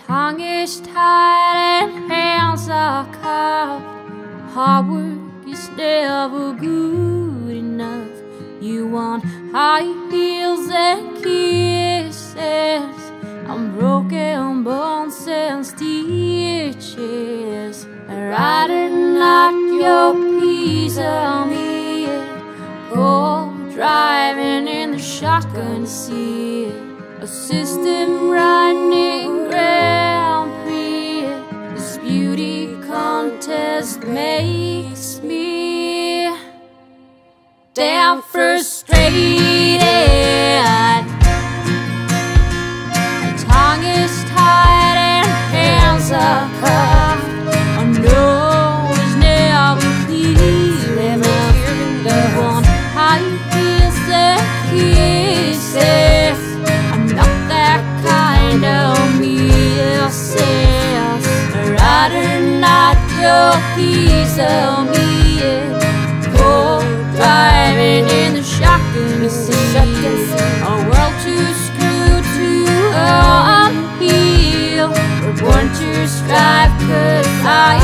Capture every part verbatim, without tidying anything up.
tongue is tied and hands are cuffed. Hard work is never good enough. You want high heels and kisses. I'm broken bones and stitches. I'd rather not your piece of me. Cold driving in the shotgun seat. A system running Grand Prix. This beauty contest makes me damn frustrated. My tongue is tied and hands are cuffed. I know it's never clear enough. The one high heels and kisses. I'm not that kind of missus. I'd rather not your piece of me. Cold driving in the shotgun seat. A world too screwed to unheal. We're born to strive, 'cause I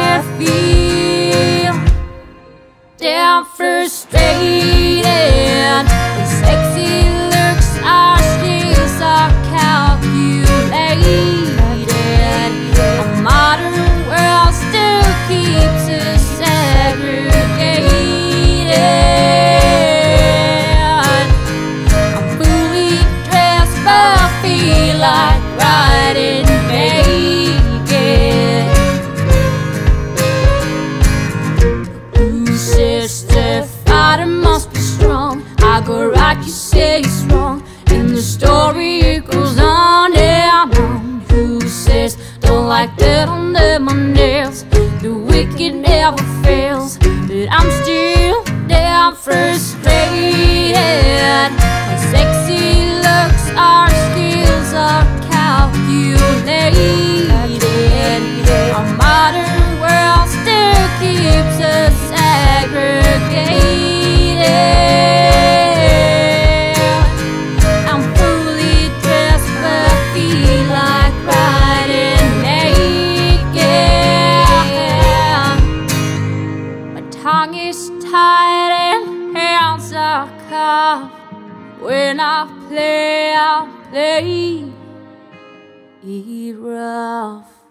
feel damn frustrated. The sexy looks are skills are calculated. A modern world still keeps us segregated. I'm fully dressed but feel like riding naked. Ooh, sister, fighter must be strong. I go right, you say it's wrong, and the story goes on and on. Who says don't like that under my nails? The wicked never fails, but I'm still damn frustrated. My sexy looks are skills are calculated. Our modern world still keeps us segregated. I'm fully dressed but feel like riding naked. My tongue is tied and hands are cuffed. When I play, I play it rough.